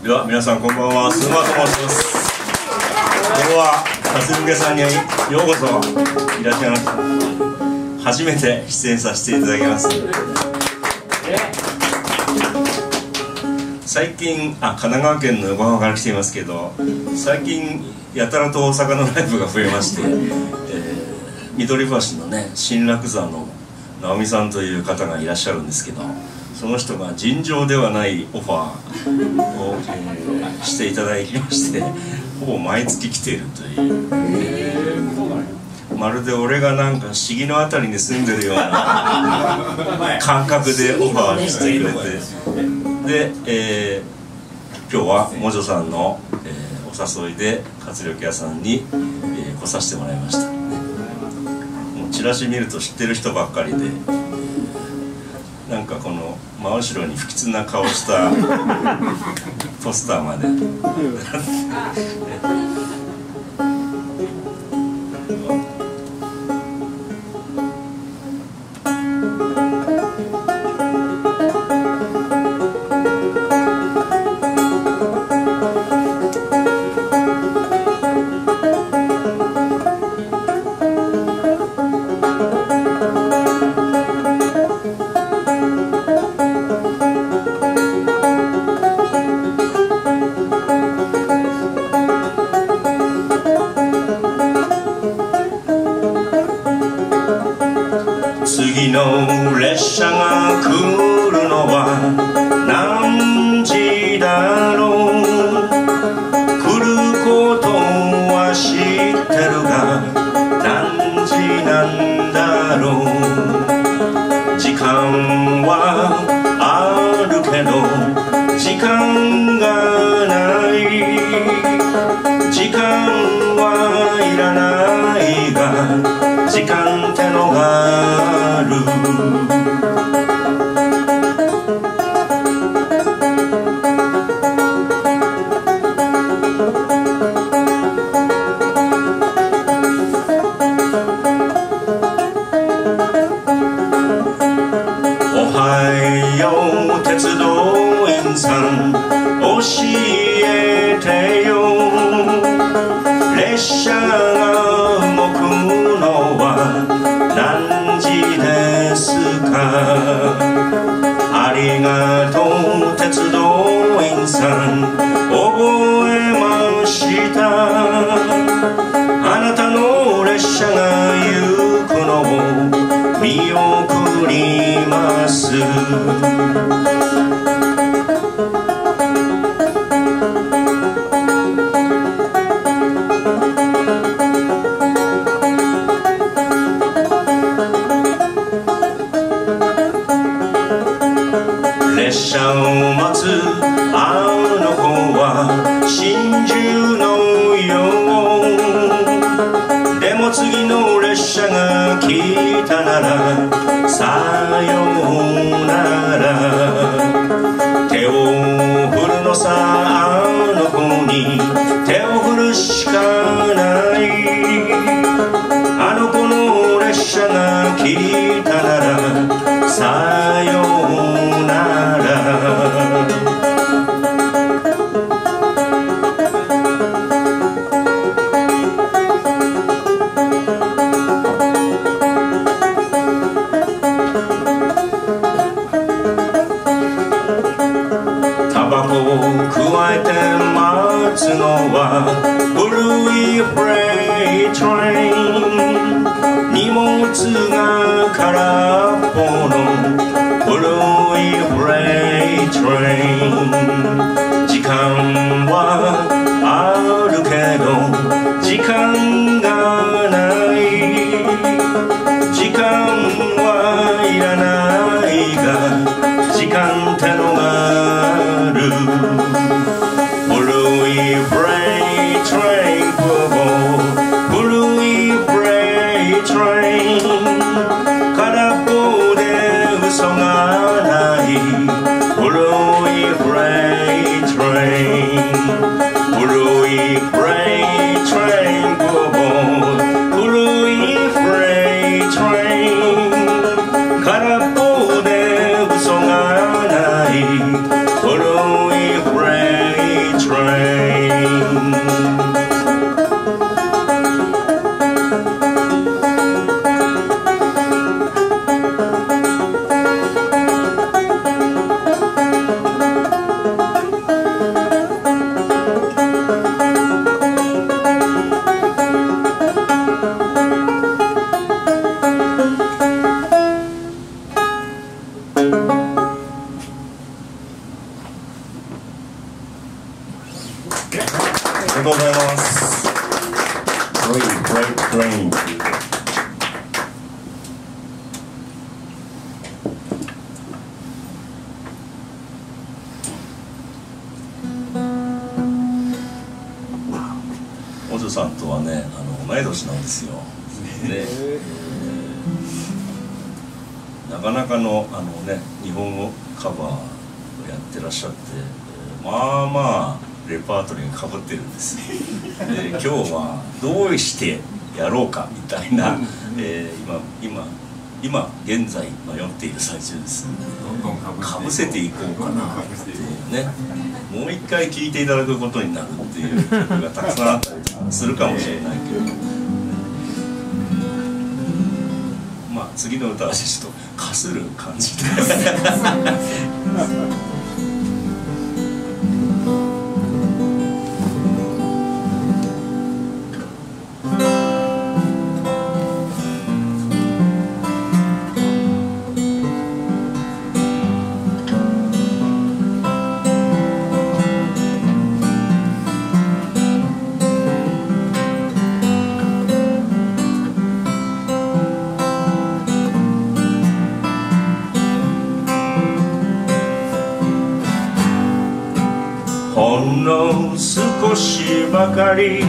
では皆さんこんばんは、スーマと申します。今日は辰巳さんにようこそいらっしゃいました。初めて出演させていただきます。最近神奈川県の横浜から来ていますけど、最近やたらと大阪のライブが増えまして、緑橋のね新楽座の直美さんという方がいらっしゃるんですけど、その人が尋常ではないオファーを、していただきまして、ほぼ毎月来ているという、まるで俺がなんか市議のあたりに住んでるような感覚でオファーしてくれて、で、今日はもじょさんの、お誘いで活力屋さんに、来させてもらいました。もうチラシ見ると知ってる人ばっかりで、なんかこの真後ろに不吉な顔したポスターまで次の列車が来るのは何時だろう。来ることは知ってるが何時なんだろう。時間はあるけど時間がない。時間はいらないが時間ってのがある。おはよう鉄道員さん教えてよ。列車が動くのは何時ですか。ありがとう鉄道員さん覚えました。あなたの列車が行くのを見送ります。列車を待つあの子は真珠のよう。でも次の列車が来たならさようなら。手を振るのさあの子に手を振るしかない。あの子の列車が来たならさようなら。タバコをくわえて待つのは古いフレイトレイン。荷物が空さんとはね同い年なんですよ。で、なかなかの日本語カバーをやってらっしゃって、まあまあレパートリーがかぶってるんです。で今日はどうしてやろうかみたいな、今現在迷っている最中です。かぶせていこうかなっていうね、もう一回聴いていただくことになるっていう曲がたくさんあったりするかもしれないけど、まあ次の歌はちょっとかする感じでほんの少しばかり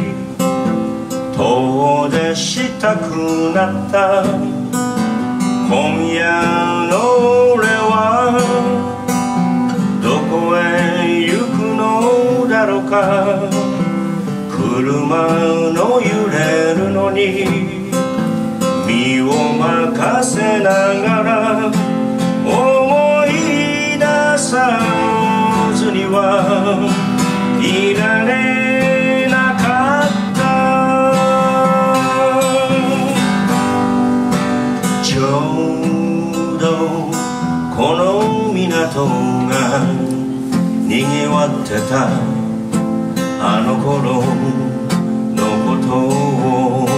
遠出したくなった今夜の俺はどこへ行くのだろうか。車の揺れるのに身を任せながら思い出さずにはいられなかった。ちょうどこの港がにぎわってたあの頃のことを、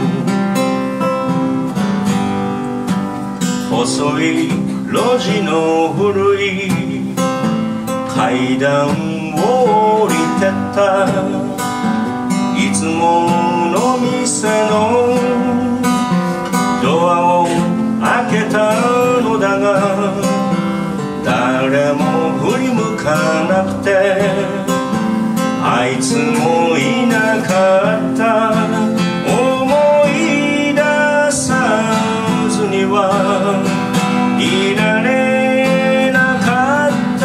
細い路地の古い階段を降りてったいつもの店のドアを開けたのだが誰も振り向かなくてあいつもいなかった。思い出さずにはいられなかった。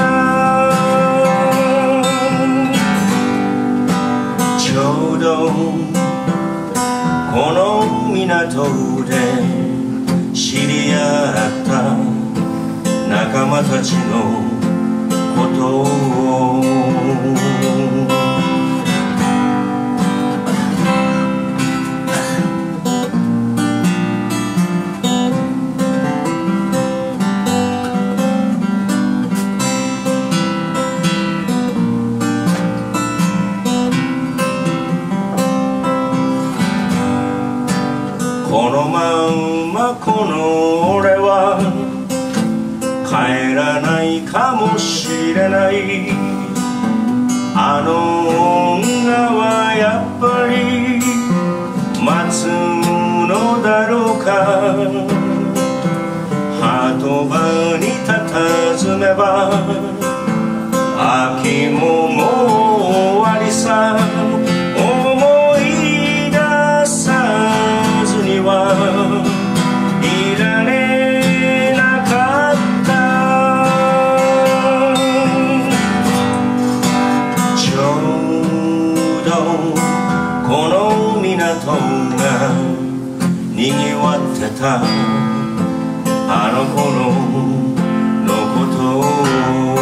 ちょうどこの港で知り合った仲間たちのことを、このまんまこの俺は帰らないかもしれない。あの女はやっぱり待つのだろうか。鳩場に佇めば秋ももう終わりさ。思い出さずにはいられなかった。ちょうどこの港がにぎわってたあの頃のことを、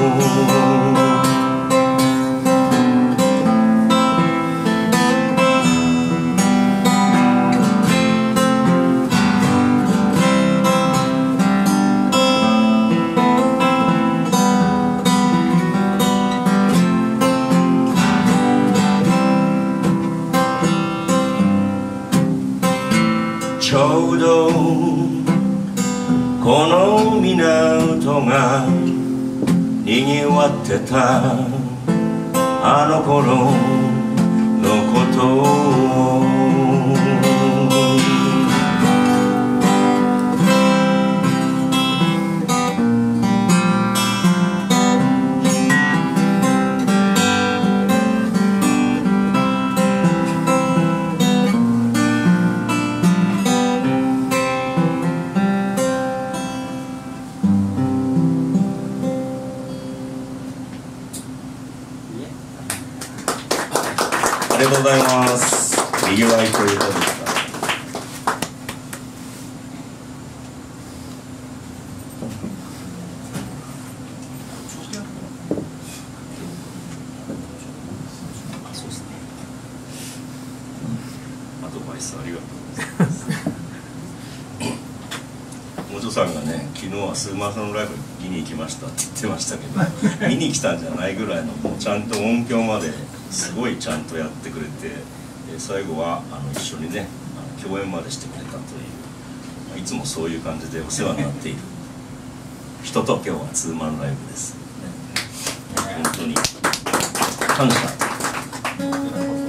ちょうどこの港がにぎわってたあの頃のことを、 がとうございます。にぎわいということですか。そうですね。アドバイスありがとうございます。もちさんがね、昨日はスーマーさんのライブ見に行きましたって言ってましたけど、見に来たんじゃないぐらいの、もうちゃんと音響まですごいちゃんとやってくれて、最後は一緒にね共演までしてくれたという、いつもそういう感じでお世話になっている人と今日はツーマンライブです、ね、本当に感謝。